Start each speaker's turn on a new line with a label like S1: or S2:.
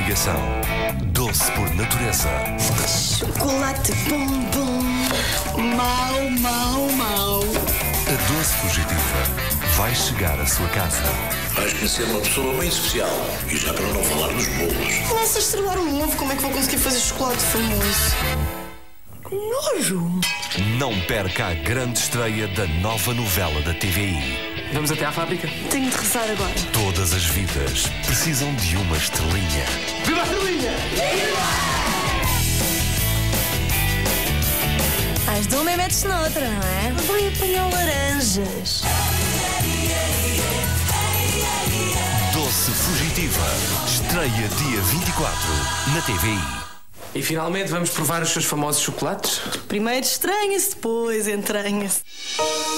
S1: investigação. Doce por natureza.
S2: Chocolate bombom. Mau, mau, mau.
S1: A doce fugitiva vai chegar à sua casa.
S3: Vais conhecer uma pessoa bem especial. E já para não falar dos bolos.
S2: Nossa, estrelar um ovo, como é que vou conseguir fazer chocolate famoso? Nojo!
S1: Não perca a grande estreia da nova novela da TVI.
S4: Vamos até à fábrica?
S2: Tenho de rezar agora.
S1: Todas as vidas precisam de uma estrelinha.
S4: Viva a estrelinha!
S2: As de uma e metes noutra, não é? Vou apanhar laranjas.
S1: Doce Fugitiva. Estreia dia 24 na TVI.
S4: E finalmente vamos provar os seus famosos chocolates?
S2: Primeiro estranha-se, depois entranha-se.